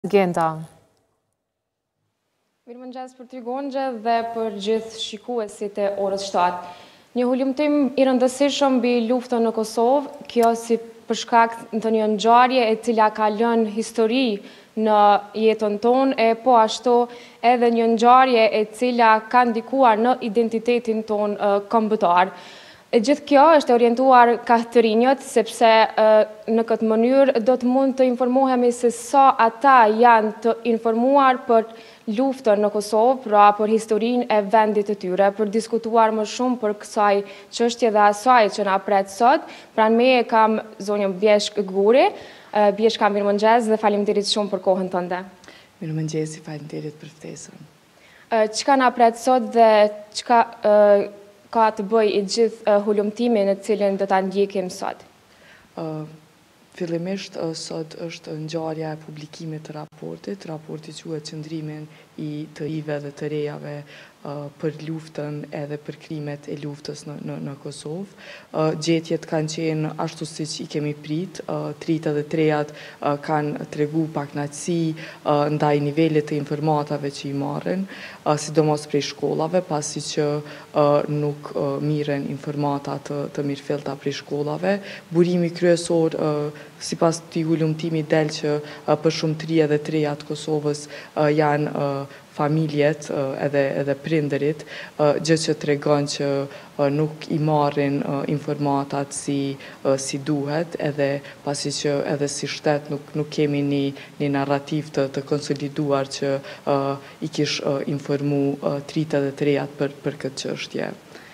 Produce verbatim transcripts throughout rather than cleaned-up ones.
Genda. Mirëmëngjes për ty Gonxhe dhe për gjithë shikuesit e orës shtatë. Një hulumtim i rëndësishëm mbi luftën në Kosovë, kjo si për shkak të një ngjarje e cila ka lënë histori në jetën tonë, e po ashtu edhe një ngjarje e cila ka ndikuar në identitetin tonë kombëtar. E gjithë kjo është orientuar ka të rinjët, sepse në këtë mënyrë do të mund të informohemi se sa ata janë të informuar për luftën në Kosovë, pra për historinë e vendit të tyre, për diskutuar më shumë për kësaj çështje dhe asaj që na pret sot. Pranë meje kam zonjën Bjeshk Guri. Bjeshka, mirëmëngjes dhe faleminderit shumë për kohën tënde. Mirëmëngjes, faleminderit për ftesën. Çka na pret sot dhe çka ka të bëj i gjithë hulumtimin në cilin do ta ndjekim sot? Fillimisht, sot është ngjarja e publikimit të raportit. Raporti quhet Qëndrimin i të ive dhe të rejave për luftën edhe për krimet e luftës në, në, në Kosovë. Gjetjet kanë qenë ashtu siç i kemi prit, tritë dhe trejat kanë tregu pakënaqësi ndaj nivelit të informatave që i marrin, sidomos prej shkollave, pasi që nuk mirën informata të, të mirëfillta prej shkollave. Burimi kryesor sipas këtij hulumtimi del që për shumëtria dhe trejat Kosovës janë familjet edhe, edhe prindërit, gjë që tregon që nuk i marrin informatat si, si duhet, edhe pasi që edhe si shtet nuk, nuk kemi një, një narrativ të, të konsoliduar që i kish informu tritë dhe trejat për, për këtë çështje.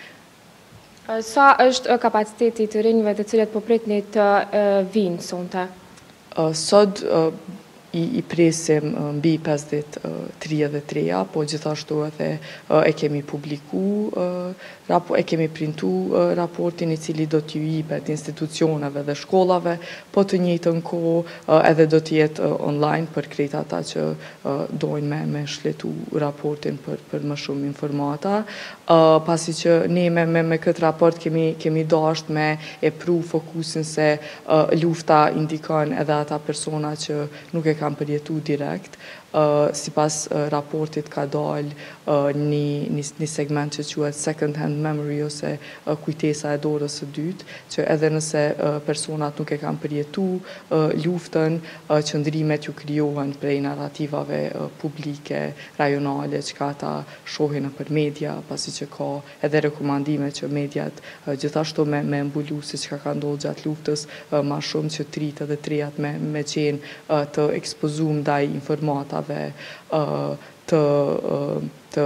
Sa është kapaciteti të rinjve të cilët po pritni të vinë sonte? Sot I, i presim mbi pesëdhjetë e tri dhe treja, po gjithashtu edhe e kemi publiku, e kemi printu raportin i cili do t'ju jipet institucioneve dhe shkollave, po të njëjtën kohë edhe do t'jetë online për krejt ata që dojnë me, me shletu raportin për, për më shumë informata, pasi që ne me, me, me këtë raport kemi, kemi dasht me e pru fokusin se lufta indikon edhe ata persona që nuk e kam përjetu direkt. Uh, si pas uh, raportit ka dalë uh, një, një, një segment që quhet second hand memory ose uh, kujtesa e dorës së dytë, që edhe nëse uh, personat nuk e kanë përjetu uh, luftën, uh, qëndrimet ju krijohen prej narrativave uh, publike, rajonale, që ka ata shohin nëpër media, pasi që ka edhe rekomandime që mediat uh, gjithashtu me, me mbulu si që ka ndodhur gjatë luftës, uh, ma shumë që tritë dhe trejat me, me qenë uh, të ekspozum ndaj informatave të, të,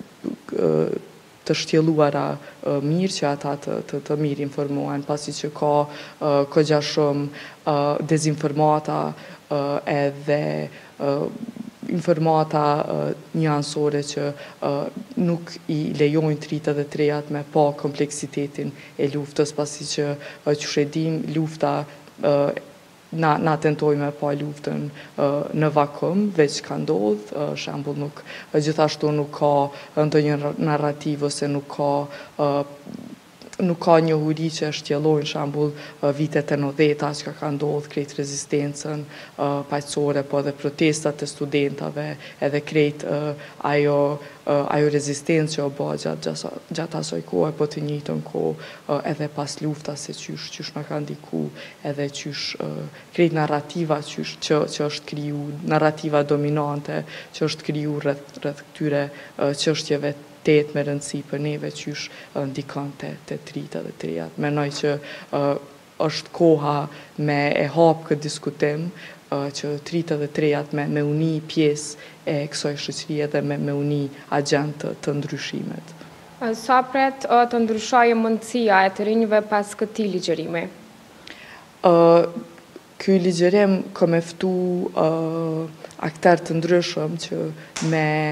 të shtjelluara mirë që ata të, të, të mirë informohen, pasi që ka kogja shumë dezinformata edhe informata njansore që nuk i lejojnë tritë dhe trejat me pa kompleksitetin e luftës, pasi që që shedim lufta Na, na tentojme pa luftën uh, në vakum, veç ka ndodh, uh, shembull nuk, gjithashtu nuk ka ndonjë narrativ ose nuk ka uh, nuk ka një huri që shtjellojnë shembull vitet e nëntëdhjetat që ka ndodhur krejt rezistencën paqësore, po edhe protestat e studentave, edhe krejt ajo ajo rezistencë që u bë gjatë gjatë asaj kohe, po të njëjtën kohë edhe pas luftës se qysh qysh na ka ndiku, edhe qysh krejt narrativa qysh që që është kriju, narrativa dominante që është kriju rreth rreth këtyre çështjeve të jetë me rëndësi për neve qysh ndikon të, të tritë dhe trejat. Menoj që uh, është koha me e hap këtë diskutim, uh, që tritë dhe trejat me, me uni pjesë e kësaj shoqërie dhe me, me uni agent të, të ndryshimet. Sa pret uh, të ndryshojë mundësia e të rinjve pas këtij ligjërimi? Uh, Ky ligjërim ka me ftu uh, aktar të ndryshëm që me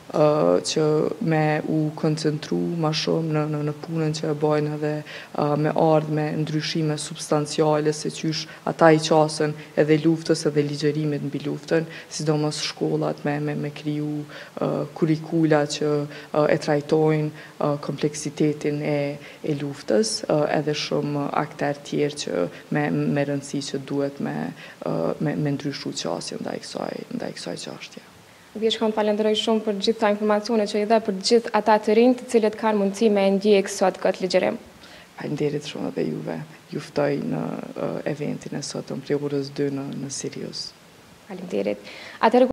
që me u koncentru ma shumë në, në, në punën që e bojnë edhe me ardhë me ndryshime substanciale se qysh ata i qasën edhe luftës edhe ligjerimit mbi luftën, sidomos shkollat me, me, me kriju kurikula që e trajtojnë kompleksitetin e, e luftës, edhe shumë akter tjerë që me, me rëndësi që duhet me, me, me ndryshu qasjen ndaj kësaj, ndaj kësaj qashtje. Vjeshkon, falenderoj shumë për gjithë ta informacione që i dhe për gjithë ata të rinj të cilët kanë mundësi me ndjek sot këtë ligjerim. Falenderit shumë edhe juve, juftoj në eventin e sotëm prej orës dy në, në Sirius. Falenderit.